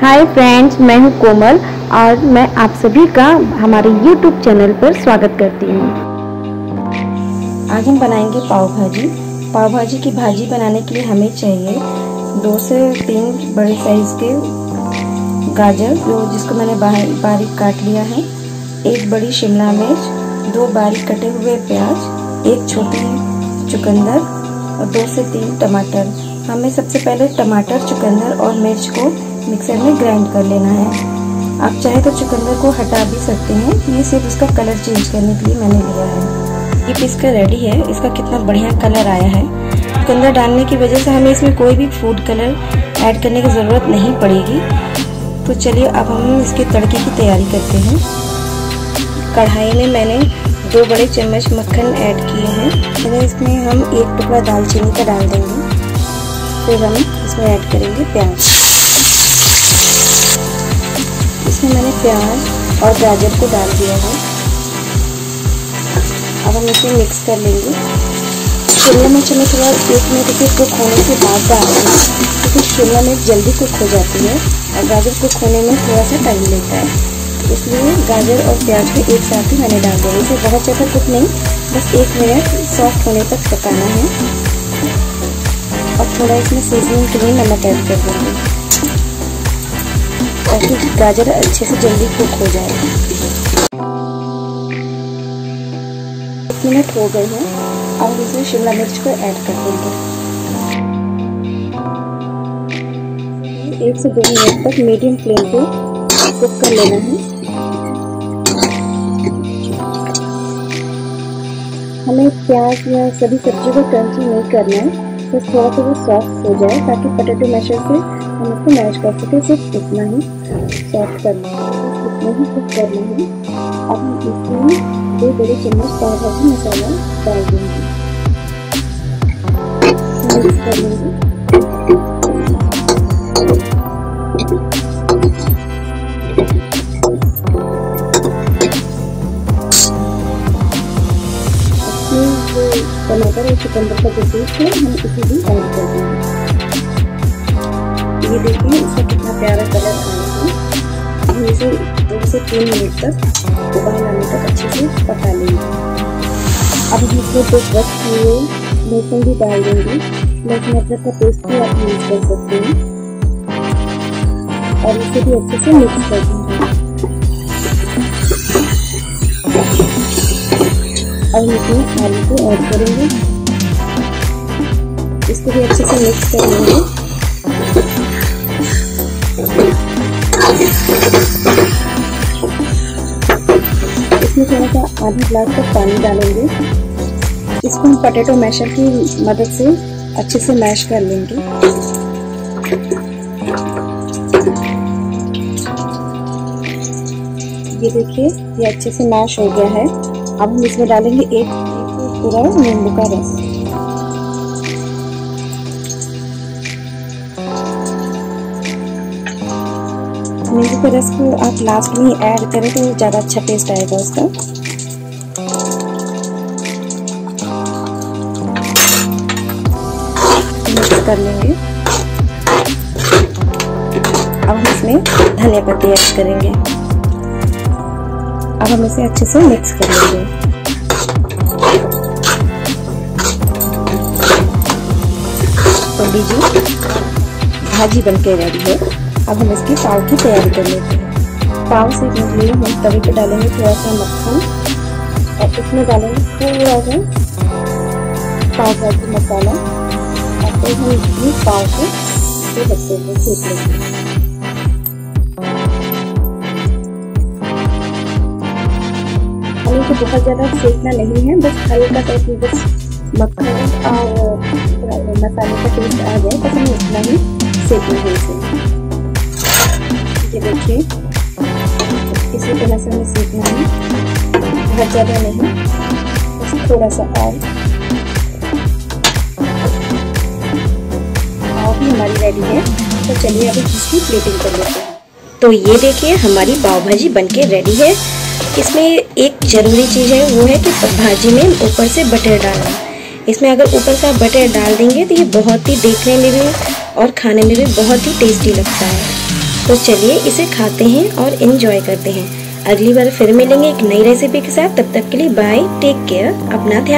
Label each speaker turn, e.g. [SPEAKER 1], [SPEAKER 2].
[SPEAKER 1] Hi friends, मैं हूं कोमल और मैं आप सभी का हमारे YouTube चैनल पर स्वागत करती हूं। आज हम बनाएंगे पाव भाजी। पाव भाजी की भाजी बनाने के लिए हमें चाहिए 2 से 3 बड़े साइज के गाजर, जिसको मैंने बारीक काट लिया है, 1 बड़ी शिमला मिर्च, 2 बारीक कटे हुए प्याज, 1 छोटी चुकंदर और 2 से 3 टमाटर। हमें सबसे पहले टमाटर, चुकंदर और मिर्च को मिक्सर में ग्राइंड कर लेना है। आप चाहे तो चुकंदर को हटा भी सकते हैं, ये सिर्फ इसका कलर चेंज करने के लिए मैंने लिया है। ये पीस का रेडी है। इसका कितना बढ़िया कलर आया है। चुकंदर डालने की वजह से हमें इसमें कोई भी फूड कलर ऐड करने की ज़रूरत नहीं पड़ेगी। तो चलिए अब हम इसके तड़के की तैयारी करते हैं। कढ़ाई में मैंने 2 बड़े चम्मच मक्खन ऐड किए हैं। इसमें हम 1 टुकड़ा दालचीनी का डाल देंगे। फिर हम इसमें ऐड करेंगे प्याज। इसमें मैंने प्याज और गाजर को डाल दिया है। अब हम इसे मिक्स कर लेंगे। शिमला मिर्च में थोड़ा 1 मिनट के कुक होने के बाद डालेंगे, क्योंकि शिमला मिर्च जल्दी कुक हो जाती है और गाजर कुक होने में थोड़ा सा टाइम लेता है। इसलिए गाजर और प्याज को एक साथ ही मैंने डाल दिया। इसे बहुत ज़्यादा कुक नहीं, बस 1 मिनट सॉफ्ट होने तक पकाना है। और थोड़ा इसमें सीजनिंग के लिए नमक ऐड कर देंगे, ताकि गाजर अच्छे से जल्दी कुक हो जाए। 1 मिनट हो गए हैं। अब इसमें शिमला मिर्च को ऐड कर देंगे। 1 से 2 मिनट तक मीडियम फ्लेम पे कुक कर लेना है। हमें प्याज या सभी सब्जियों को क्रंची नहीं करना है, बस थोड़ा सा वो सॉफ्ट हो जाए, ताकि पोटैटो मैशर से हम इसको मैश कर सकें। सिर्फ इतना ही सॉफ्ट करना है, इतना ही कुक करना है। अब हम इसमें 2 बड़े चम्मच पाव भाजी मसाला डाल देंगे, मिक्स कर लेंगे। टमाटर और चुकंदर का जो पेस्ट है हम इसे भी ऐड कर देंगे। ये देखिए इसका कितना प्यारा कलर आया है। हम इसे 2 से 3 मिनट तक उबाल आने तक अच्छे से पका लेंगे। अब हम इसमें 2 क्रश किए हुए लहसुन भी डाल देंगे। लहसुन अदरक का पेस्ट भी आप यूज कर सकते हैं और इसे भी अच्छे से मिक्स कर देंगे। अब इसमें आलू को ऐड करेंगे, इसको भी अच्छे से मिक्स कर लेंगे। इसमें थोड़ा सा आधा ग्लास तक पानी डालेंगे। इसको हम पोटैटो मैशर की मदद से अच्छे से मैश कर लेंगे। ये देखिए ये अच्छे से मैश हो गया है। अब हम इसमें डालेंगे एक पूरा नींबू का रस। नींबू के रस को आप लास्ट में ही ऐड करें तो ज़्यादा अच्छा टेस्ट आएगा उसका। मिक्स कर लेंगे। अब हम इसमें धनिया पत्ती ऐड करेंगे। अब हम इसे अच्छे से मिक्स कर लेंगे। तो लीजिए भाजी बनके रेडी है। अब हम इसकी पाव की तैयारी कर लेते हैं। पाव सेकने के लिए हम तवे पे डालेंगे थोड़ा सा मक्खन और इसमें डालेंगे थोड़ा सा पाव भाजी मसाला और फिर हम इसमें पाव को अच्छे से सेक लेंगे। तो बहुत ज़्यादा सेकना नहीं है, बस हल्का सा इसमें बस मक्खन और मसाले का टेस्ट आ जाए, बस हमें इतना ही सेकना है इसे। ये देखिए इसी तरह से हमें सेकना है, बहुत ज़्यादा नहीं, बस थोड़ा सा और भी हमारी रेडी है। तो चलिए अभी इसकी प्लेटिंग कर लेते हैं। तो ये देखिए हमारी पाव भाजी बनके रेडी है। इसमें एक ज़रूरी चीज़ है, वो है कि भाजी में ऊपर से बटर डालना। इसमें अगर ऊपर से आप बटर डाल देंगे तो ये बहुत ही देखने में भी और खाने में भी बहुत ही टेस्टी लगता है। तो चलिए इसे खाते हैं और एंजॉय करते हैं। अगली बार फिर मिलेंगे एक नई रेसिपी के साथ। तब तक के लिए बाय, टेक केयर, अपना ध्यान